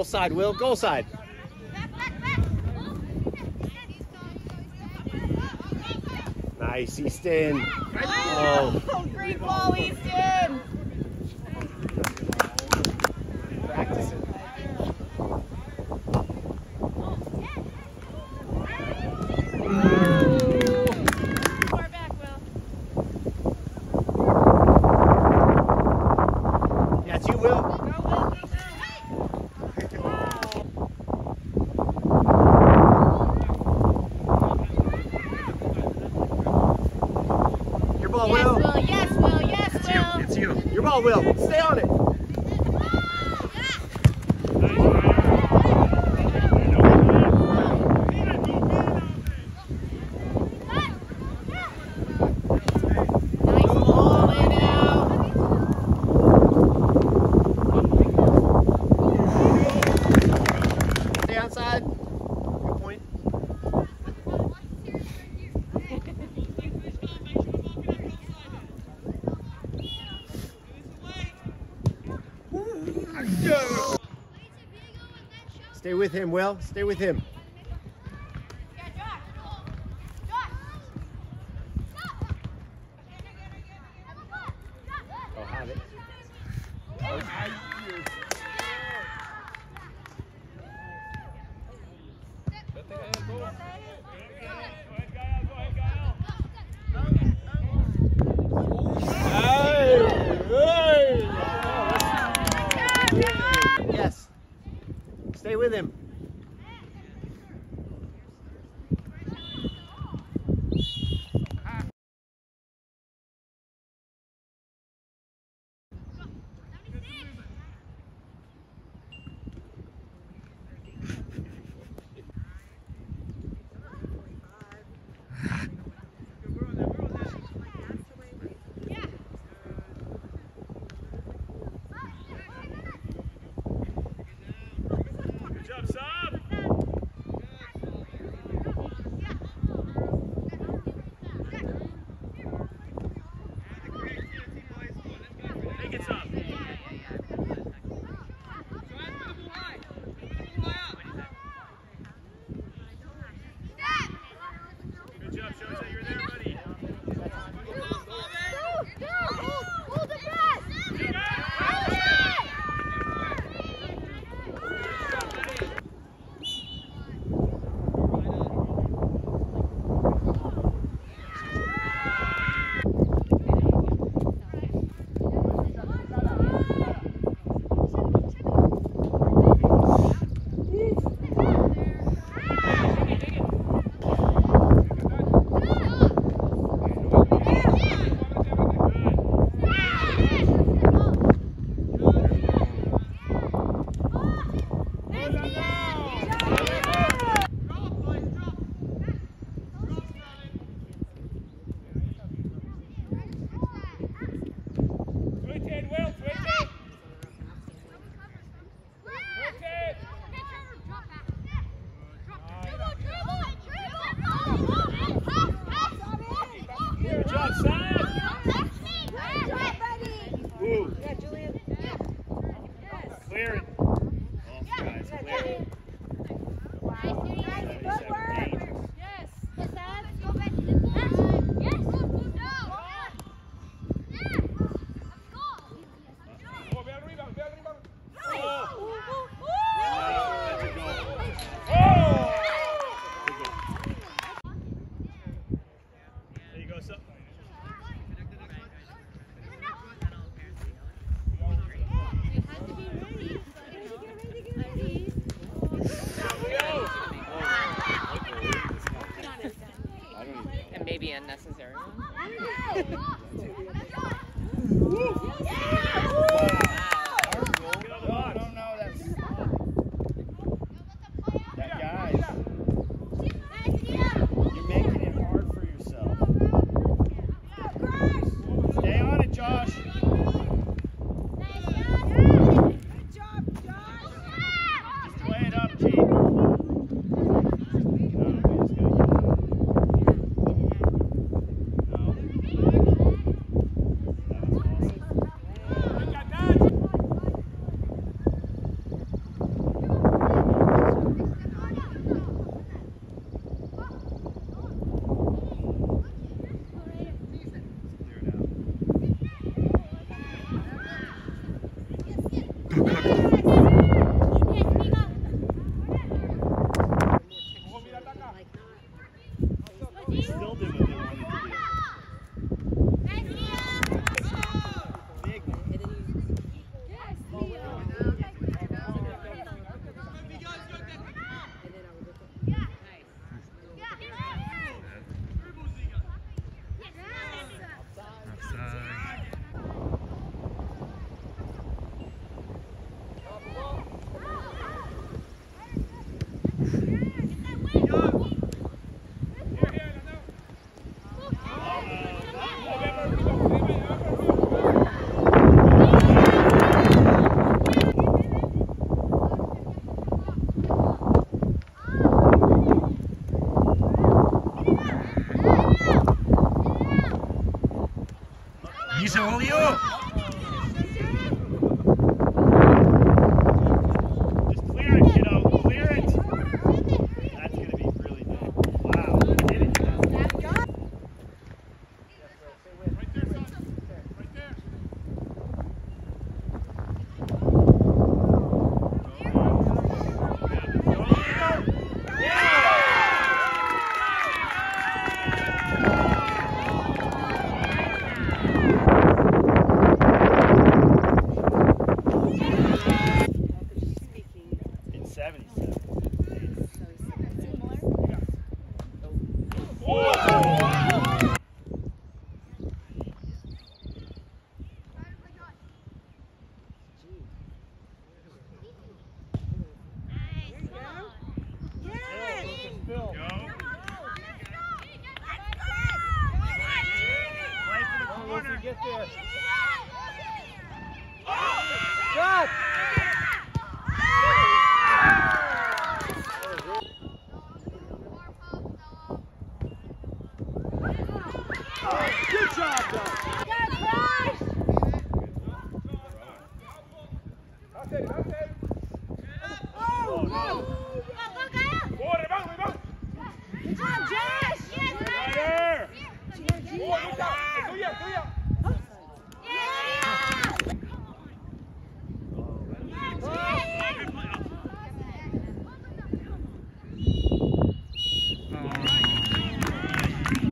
Goal side, Will. Goal side. Nice, Easton. Oh, great ball, Easton. Practice it. Far back, Will. Yeah, it's you, Will. Go, Will. Your ball, Yes, Will. Will. Yes, Will. Yes, It's Will. you. It's you. Your ball, Will. Stay on it. Nice ball, Lando. Stay outside. Good point. Stay with him, Will. Stay with him. Oh, have it. Yes. Stay with him. Clear it. Off, guys. Clear it. There you go, son. They still did what they wanted to do. He's all you. Just clear it, kiddo. Clear it. That's going to be really good. Wow. Get it, kiddo. Right there, son. Right there. It's 77. Get there. Shot! Good job, though.